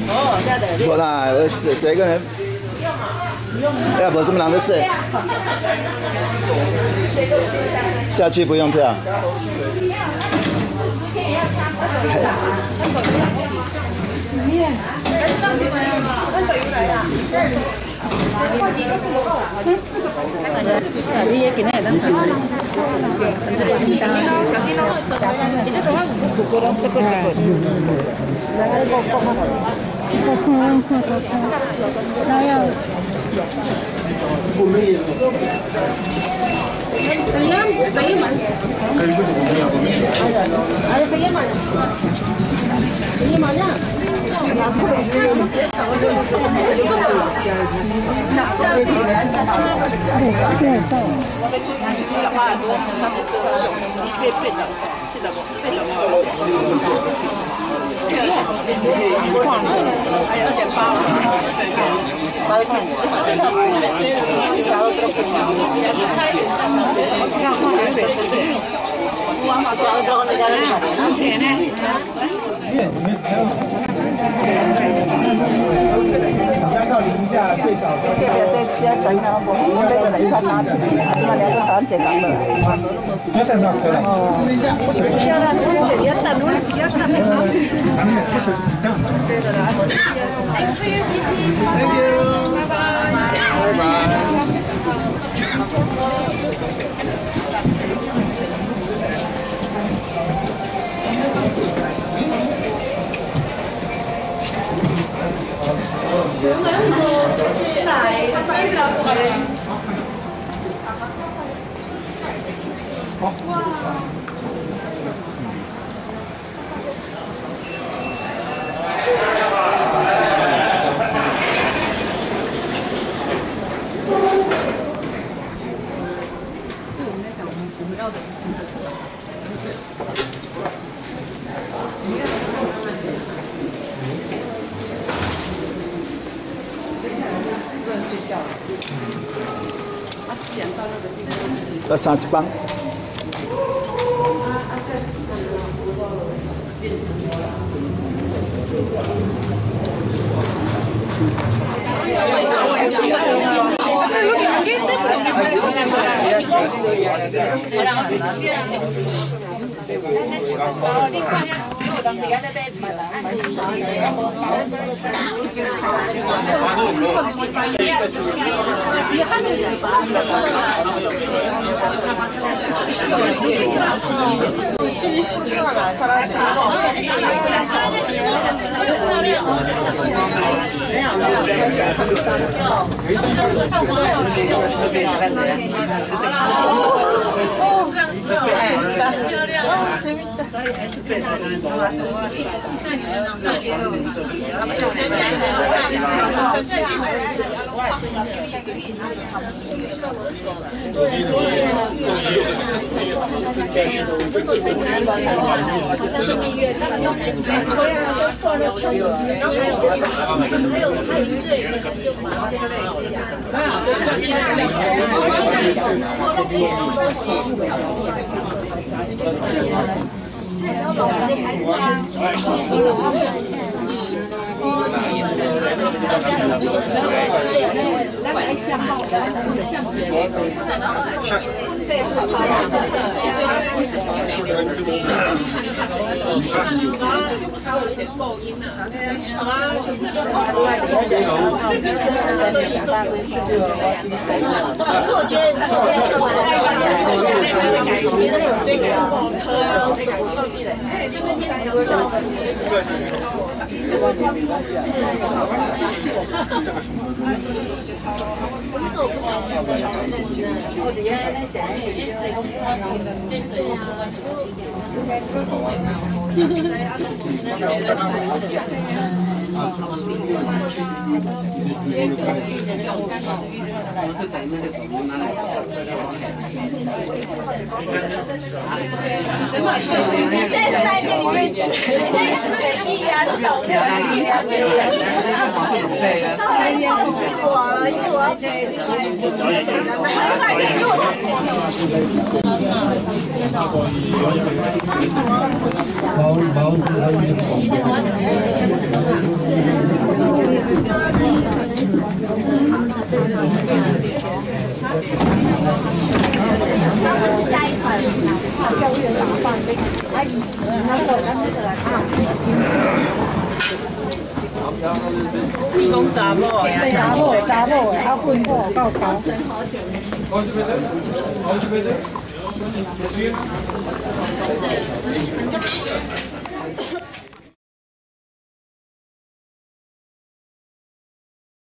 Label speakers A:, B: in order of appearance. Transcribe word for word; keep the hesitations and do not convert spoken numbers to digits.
A: 哦，这样的。
B: 无啦，谁个人？哎，无什么人在说。下去不用票。
C: 里面。你也今日会当传出，传出来叮当。小心哦！你这个话不过咯，这个这个。来来，我讲下。那要。Sayang, sayang mana? Ada sayang mana? Sayang mana? 我们出去讲话多，他是个被被长去怎么被怎么？还有二点八，对对，八千，然后都不行，要换台北是对。我马上要到那家人那钱呢？加到零下最少都对对对，要整那个，我们这个人他拿起来，起码两个早上简单的。不要等到可以了。哦。不要了，不要等了，不要等了。对的啦。Thank you. 拜拜。拜拜。要插一帮。毛毛。
A: 下一款教育打饭的，阿姨，那我咱们这啊。
C: 你讲查某呀？
A: 查某的，查某的，啊，本某够高。好久没得，好久没得。